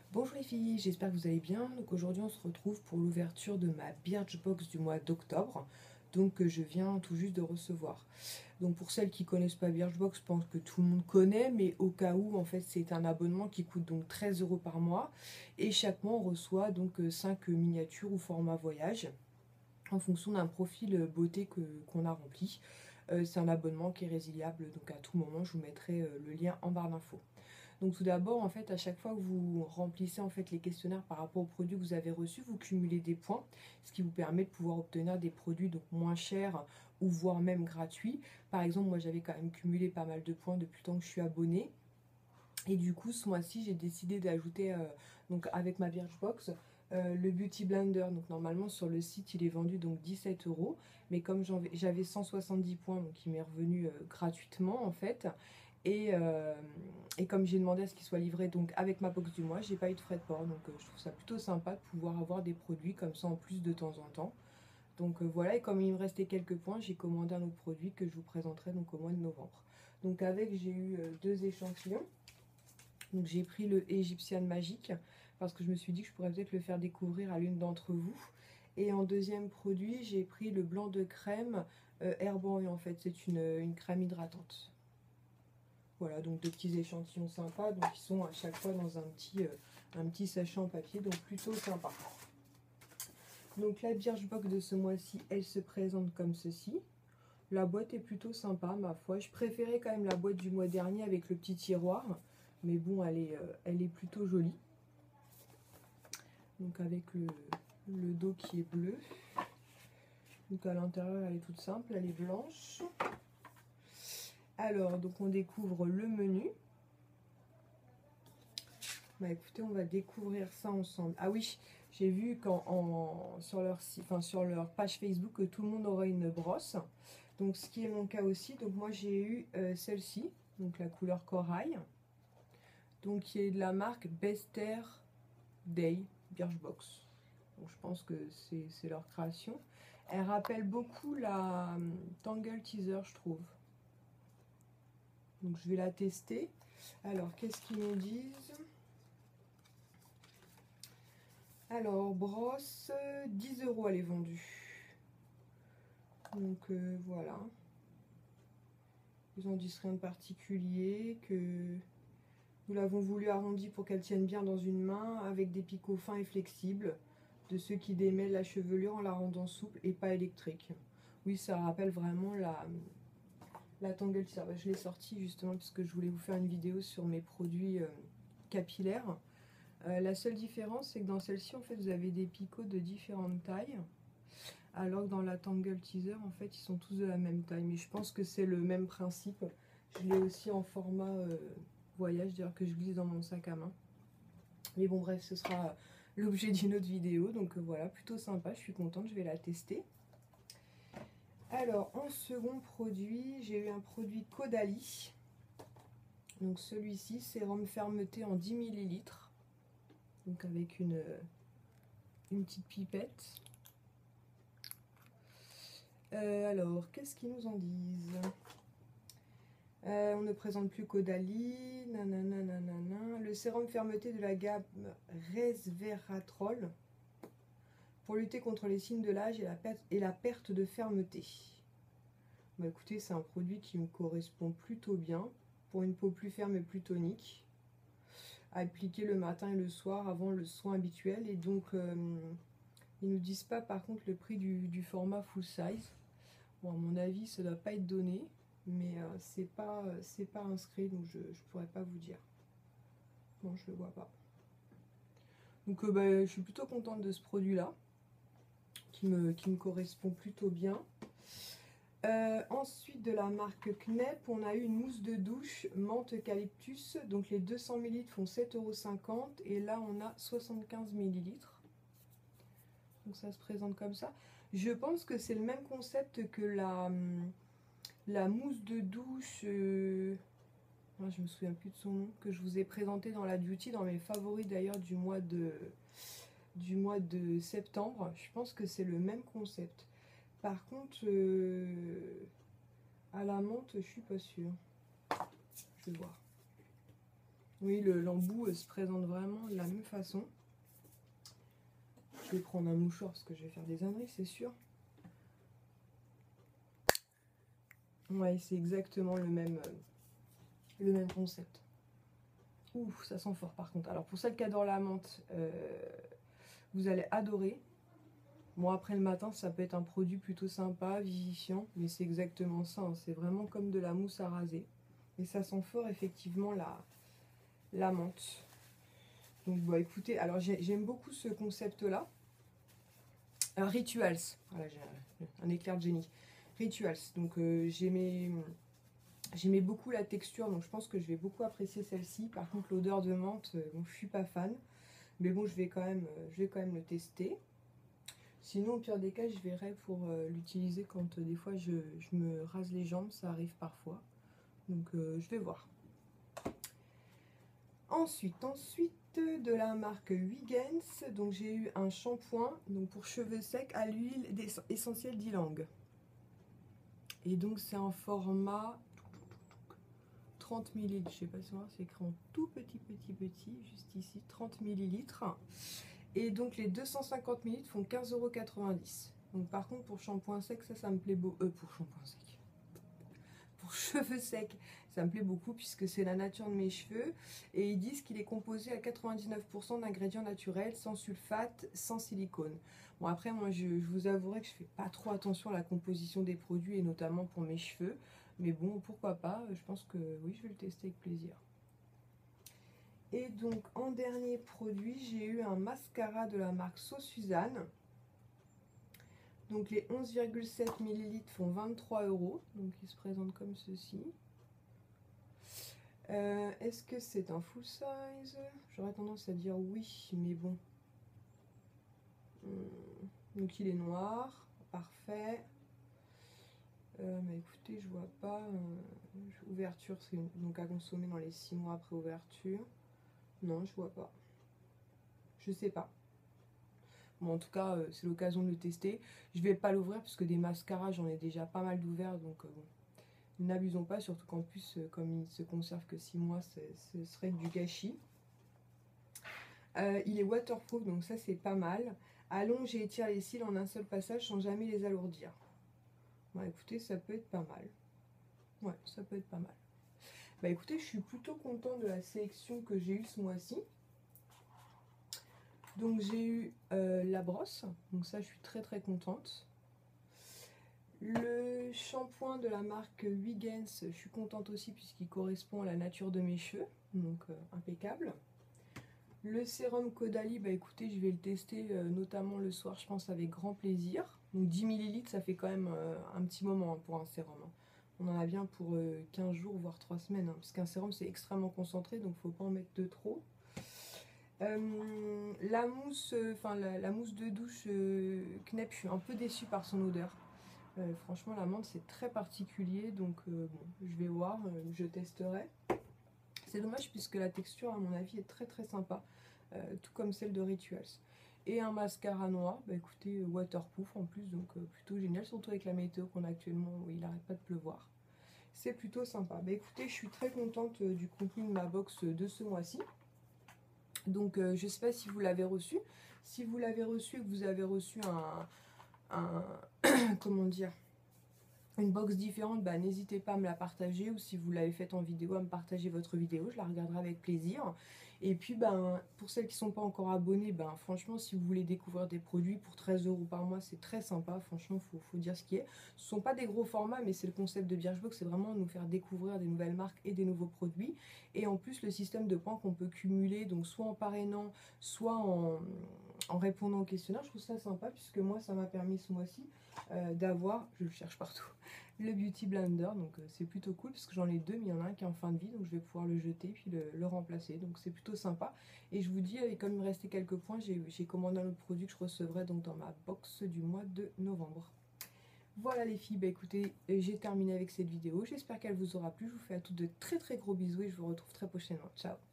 Bonjour les filles, j'espère que vous allez bien. Donc aujourd'hui on se retrouve pour l'ouverture de ma Birchbox du mois d'octobre. Donc que je viens tout juste de recevoir. Donc pour celles qui connaissent pas Birchbox, je pense que tout le monde connaît, mais au cas où en fait c'est un abonnement qui coûte donc 13 € par mois. Et chaque mois on reçoit donc 5 miniatures ou format voyage en fonction d'un profil beauté qu'on a rempli. C'est un abonnement qui est résiliable, donc à tout moment je vous mettrai le lien en barre d'infos. Donc tout d'abord, en fait, à chaque fois que vous remplissez en fait les questionnaires par rapport aux produits que vous avez reçus, vous cumulez des points, ce qui vous permet de pouvoir obtenir des produits donc moins chers ou voire même gratuits. Par exemple, moi j'avais quand même cumulé pas mal de points depuis le temps que je suis abonnée. Et du coup, ce mois-ci, j'ai décidé d'ajouter, donc avec ma Birchbox, le Beauty Blender. Donc normalement sur le site, il est vendu donc 17 €. Mais comme j'avais 170 points, donc il m'est revenu gratuitement en fait. Et, euh, et comme j'ai demandé à ce qu'il soit livré donc avec ma box du mois, j'ai pas eu de frais de port. Donc je trouve ça plutôt sympa de pouvoir avoir des produits comme ça en plus de temps en temps. Donc voilà, et comme il me restait quelques points, j'ai commandé un autre produit que je vous présenterai donc au mois de novembre. Donc avec, j'ai eu deux échantillons. Donc j'ai pris le Egyptian Magic parce que je me suis dit que je pourrais peut-être le faire découvrir à l'une d'entre vous. Et en deuxième produit, j'ai pris le blanc de crème Herb Oil en fait. C'est une crème hydratante. Voilà, donc deux petits échantillons sympas. Donc ils sont à chaque fois dans un petit sachet en papier, donc plutôt sympa. Donc la Birchbox de ce mois-ci, elle se présente comme ceci. La boîte est plutôt sympa, ma foi. Je préférais quand même la boîte du mois dernier avec le petit tiroir. Mais bon, elle est plutôt jolie. Donc avec le dos qui est bleu. Donc à l'intérieur, elle est toute simple, elle est blanche. Alors, donc on découvre le menu. Bah écoutez, on va découvrir ça ensemble. Ah oui, j'ai vu sur leur site, enfin sur leur page Facebook, que tout le monde aurait une brosse. Donc ce qui est mon cas aussi. Donc moi j'ai eu celle-ci, donc la couleur corail. Donc qui est de la marque Bester Day Birchbox. Donc je pense que c'est leur création. Elle rappelle beaucoup la Tangle Teaser, je trouve. Donc je vais la tester. Alors qu'est-ce qu'ils nous disent? Alors, brosse, 10 € elle est vendue. Donc voilà. Ils en disent rien de particulier, que nous l'avons voulu arrondie pour qu'elle tienne bien dans une main, avec des picots fins et flexibles, de ceux qui démêlent la chevelure en la rendant souple et pas électrique. Oui, ça rappelle vraiment la Tangle Teaser. Je l'ai sortie justement parce que je voulais vous faire une vidéo sur mes produits capillaires. La seule différence, c'est que dans celle-ci, en fait, vous avez des picots de différentes tailles. Alors que dans la Tangle Teaser, en fait, ils sont tous de la même taille. Mais je pense que c'est le même principe. Je l'ai aussi en format voyage, d'ailleurs que je glisse dans mon sac à main. Mais bon, bref, ce sera l'objet d'une autre vidéo. Donc voilà, plutôt sympa, je suis contente, je vais la tester. Alors, en second produit, j'ai eu un produit Caudalie. Donc celui-ci, sérum fermeté en 10 ml. Donc avec une petite pipette. Alors, qu'est-ce qu'ils nous en disent? On ne présente plus Caudalie, nanana, nanana. Le sérum fermeté de la gamme Resveratrol pour lutter contre les signes de l'âge et la perte de fermeté. Bah écoutez, c'est un produit qui me correspond plutôt bien pour une peau plus ferme et plus tonique. À appliquer le matin et le soir avant le soin habituel. Et donc, ils ne nous disent pas par contre le prix du format full size. Bon, à mon avis, ça ne doit pas être donné, mais c'est pas inscrit, donc je ne pourrais pas vous dire. Bon, je le vois pas. Donc bah, je suis plutôt contente de ce produit-là, qui me correspond plutôt bien. Ensuite, de la marque Knep, on a eu une mousse de douche menthe eucalyptus. Donc les 200 ml font 7,50 € et là on a 75 ml. Donc ça se présente comme ça. Je pense que c'est le même concept que la mousse de douche, je me souviens plus de son nom, que je vous ai présenté dans la beauty, dans mes favoris d'ailleurs du mois de septembre. Je pense que c'est le même concept. Par contre, à la menthe, je suis pas sûre. Je vais voir. Oui, l'embout se présente vraiment de la même façon. Je vais prendre un mouchoir parce que je vais faire des âneries, c'est sûr. Ouais, c'est exactement le même concept. Ouh, ça sent fort par contre. Alors pour celles qui adorent la menthe, vous allez adorer. Bon, après le matin, ça peut être un produit plutôt sympa, vivifiant, mais c'est exactement ça, hein. C'est vraiment comme de la mousse à raser. Et ça sent fort effectivement la menthe. Donc bah écoutez, alors j'aime beaucoup ce concept-là. Rituals, voilà, j'ai un éclair de génie. Rituals, donc j'aimais beaucoup la texture, donc je pense que je vais beaucoup apprécier celle-ci. Par contre l'odeur de menthe, bon, je suis pas fan. Mais bon, je vais quand même le tester. Sinon, au pire des cas, je verrai pour l'utiliser quand des fois je me rase les jambes, ça arrive parfois. Donc je vais voir. Ensuite, de la marque Huygens, donc j'ai eu un shampoing donc pour cheveux secs à l'huile essentielle d'ylang. Et donc c'est un format 30 ml, je sais pas si c'est écrit en tout petit, juste ici, 30 ml. Et donc les 250 ml font 15,90 €. Donc par contre pour shampoing sec, ça me plaît beaucoup. Pour shampoing sec. Pour cheveux secs, ça me plaît beaucoup puisque c'est la nature de mes cheveux. Et ils disent qu'il est composé à 99% d'ingrédients naturels, sans sulfate, sans silicone. Bon après moi je vous avouerai que je fais pas trop attention à la composition des produits et notamment pour mes cheveux. Mais bon pourquoi pas, je pense que oui je vais le tester avec plaisir. Et donc en dernier produit, j'ai eu un mascara de la marque So Suzanne. Donc les 11,7 ml font 23 €. Donc il se présente comme ceci. Est-ce que c'est un full size? J'aurais tendance à dire oui, mais bon. Donc il est noir, parfait. Mais écoutez, je vois pas. Ouverture, c'est donc à consommer dans les 6 mois après ouverture. Non, je vois pas. Je sais pas. Bon, en tout cas, c'est l'occasion de le tester. Je vais pas l'ouvrir parce que des mascaras, j'en ai déjà pas mal d'ouverts. Donc, bon, n'abusons pas. Surtout qu'en plus, comme il se conserve que 6 mois, ce serait du gâchis. Il est waterproof, donc ça, c'est pas mal. Allonge et étire les cils en un seul passage sans jamais les alourdir. Bon, écoutez, ça peut être pas mal. Ouais, ça peut être pas mal. Bah écoutez, je suis plutôt contente de la sélection que j'ai eue ce mois-ci. Donc j'ai eu la brosse, donc ça je suis très contente. Le shampoing de la marque Huygens, je suis contente aussi puisqu'il correspond à la nature de mes cheveux, donc impeccable. Le sérum Caudalie, bah écoutez, je vais le tester notamment le soir, je pense avec grand plaisir. Donc 10 ml, ça fait quand même un petit moment hein, pour un sérum. Hein. On en a bien pour 15 jours, voire 3 semaines, hein, parce qu'un sérum c'est extrêmement concentré, donc faut pas en mettre de trop. La mousse, la mousse de douche Knep, je suis un peu déçue par son odeur. Franchement, la menthe c'est très particulier, donc bon, je vais voir, je testerai. C'est dommage puisque la texture, à mon avis, est très sympa, tout comme celle de Rituals. Et un mascara noir, bah écoutez, waterproof en plus, donc plutôt génial, surtout avec la météo qu'on a actuellement où il n'arrête pas de pleuvoir. C'est plutôt sympa. Bah écoutez, je suis très contente du contenu de ma box de ce mois-ci. Donc je ne sais pas si vous l'avez reçu. Si vous l'avez reçu et que vous avez reçu comment dire, une box différente, bah, n'hésitez pas à me la partager, ou si vous l'avez faite en vidéo, à me partager votre vidéo, je la regarderai avec plaisir. Et puis ben, pour celles qui ne sont pas encore abonnées, ben, franchement si vous voulez découvrir des produits pour 13 € par mois, c'est très sympa, franchement faut dire ce qui est. Ce ne sont pas des gros formats, mais c'est le concept de Birchbox, c'est vraiment nous faire découvrir des nouvelles marques et des nouveaux produits. Et en plus le système de points qu'on peut cumuler, donc soit en parrainant, soit en répondant aux questionnaires, je trouve ça sympa, puisque moi ça m'a permis ce mois-ci d'avoir, je le cherche partout, le Beauty Blender, donc c'est plutôt cool parce que j'en ai deux, mais il y en a un qui est en fin de vie, donc je vais pouvoir le jeter puis le remplacer, donc c'est plutôt sympa. Et je vous dis, comme il me restait quelques points, j'ai commandé un autre produit que je recevrai donc dans ma box du mois de novembre. Voilà les filles, bah écoutez, j'ai terminé avec cette vidéo, j'espère qu'elle vous aura plu, je vous fais à toutes de très gros bisous et je vous retrouve très prochainement, ciao.